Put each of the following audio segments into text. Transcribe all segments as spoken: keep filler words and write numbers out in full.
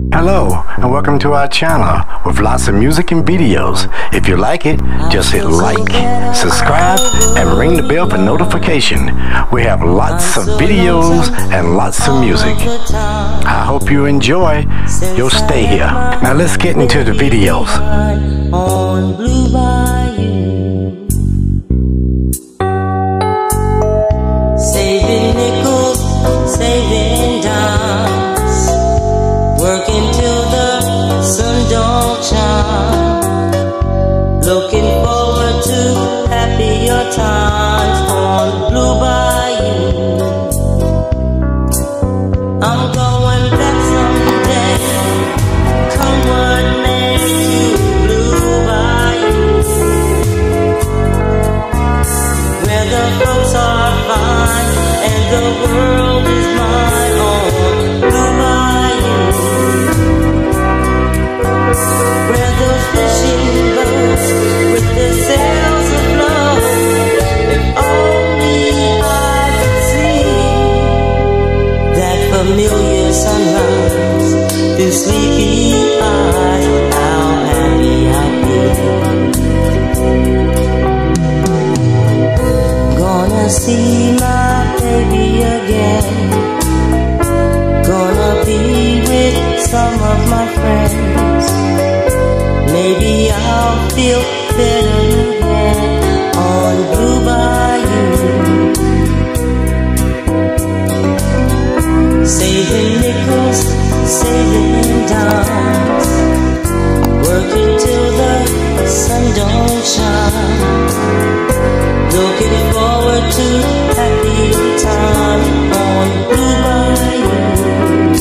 Hello and welcome to our channel with lots of music and videos. If you like it, just hit like, subscribe, and ring the bell for notification. We have lots of videos and lots of music. I hope you enjoy your stay here. Now let's get into the videos. On Blue Bayou, saving nickels, saving dimes, working till the sun don't shine, looking forward to happier times on Blue Bayou. I'm going back someday, come what may, to Blue Bayou, where the folks are fine and the world is mine on Blue Bayou, where those fishing boats with their sails afloat. If only I could see that familiar sunrise through sleepy eyes, how happy I'd be. Gonna see my baby again, gonna be with some of my friends. Maybe I'll feel better again on Blue Bayou, saving nickels, saving dimes, working till the sun don't shine, looking forward to happy time on Blue Bayou.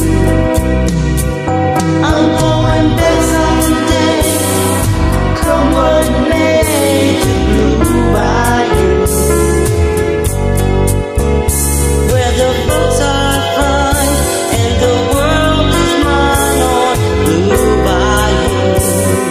I'm going back someday, come what may, to Blue Bayou, where the folks are fine and the world is mine on Blue Bayou,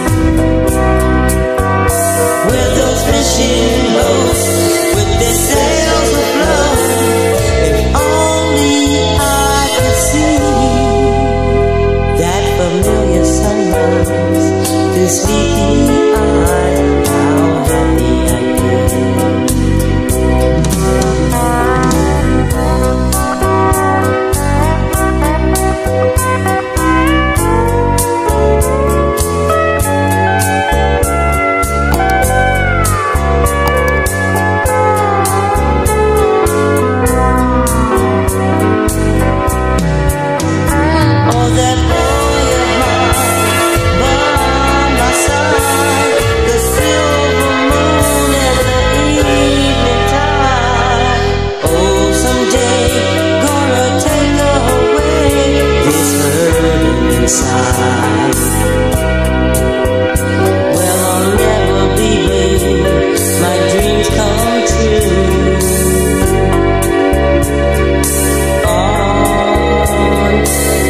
where those fishing boats with their sails afloat. If only I could see that familiar sunrise through sleepy eyes, how happy I'd be. Oh, that boy of mine by my side, the silver moon and the evening tide. Oh, someday gonna take away this hurt inside. Well, I'll never be blue, my dreams come true on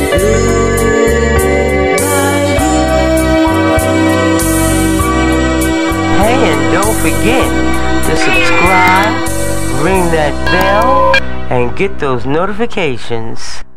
Blue Bayou. Hey, and don't forget to subscribe, ring that bell, and get those notifications.